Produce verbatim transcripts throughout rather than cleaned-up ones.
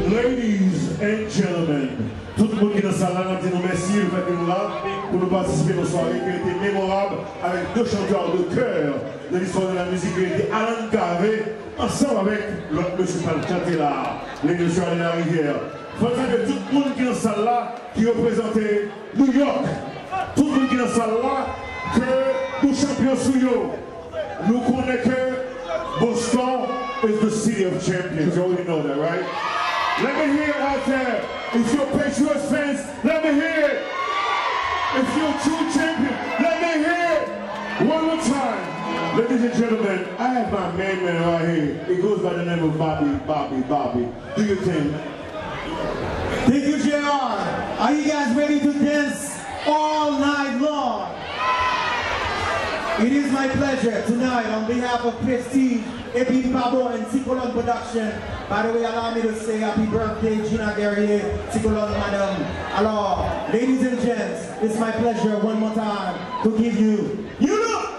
Ladies and gentlemen, tout le monde qui est dans la salle, nous disons merci le fait que nous là pour nous participer à nos soirées qui ont été mémorables avec deux chanteurs de chœur de l'histoire de la musique qui ont été Alan Carré ensemble avec l'autre monsieur qui a chanté là, les deux soirs de la rivière. Il faut dire que tout le monde qui est dans la salle là qui représentait New York, tout le monde qui est dans la salle là que nous champions sous nous. Nous connaissons que Boston is the city of champions. You already know that, right? Let me hear it out there. If you're Patriots fans, let me hear it. If you're a true champion, let me hear it. One more time. Ladies and gentlemen, I have my main man right here. He goes by the name of Bobby, Bobby, Bobby. Do your thing. Thank you, J R. Are you guys ready to dance all night long? It is my pleasure tonight on behalf of Prestige, Epi Pabo and Ticolon Production. By the way, allow me to say happy birthday, Gina Guerrier, Ticolon Madam. Alors, ladies and gents, it's my pleasure one more time to give you, you look!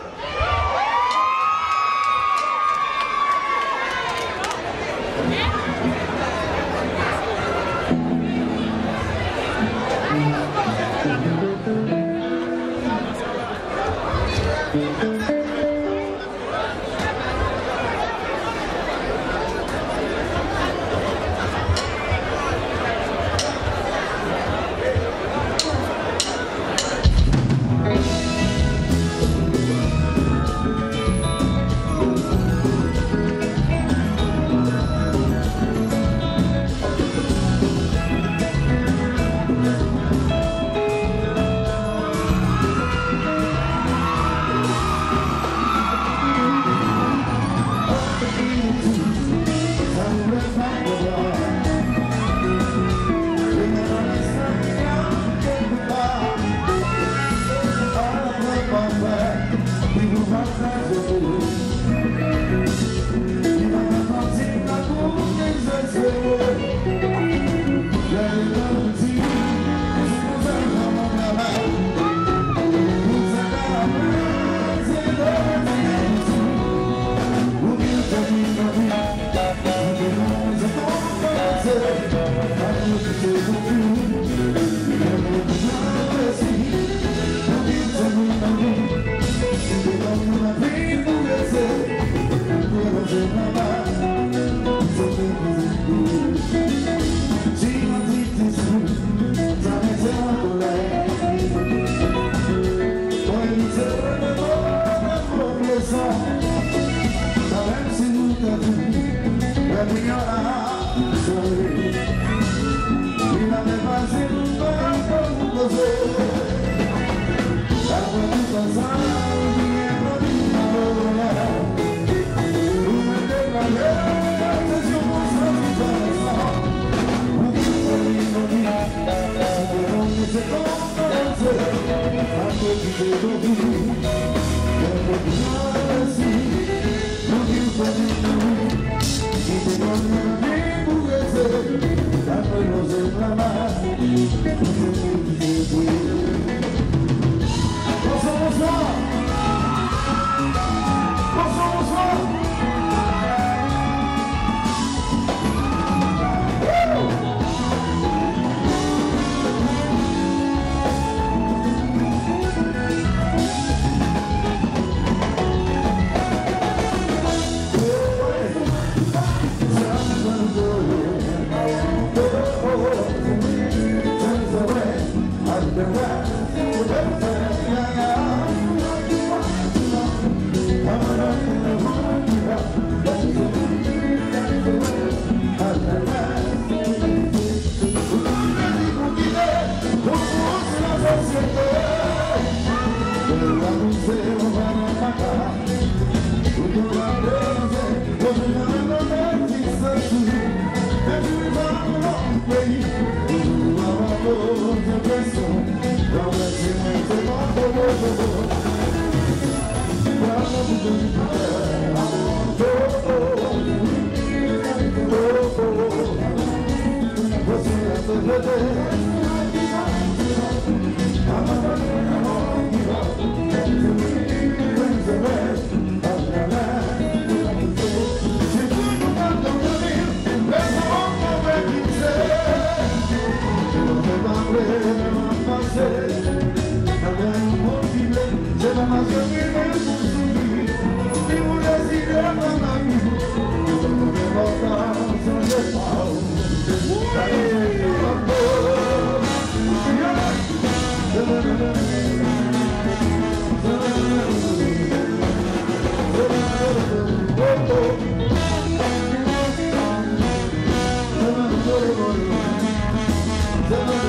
Let's go, Don't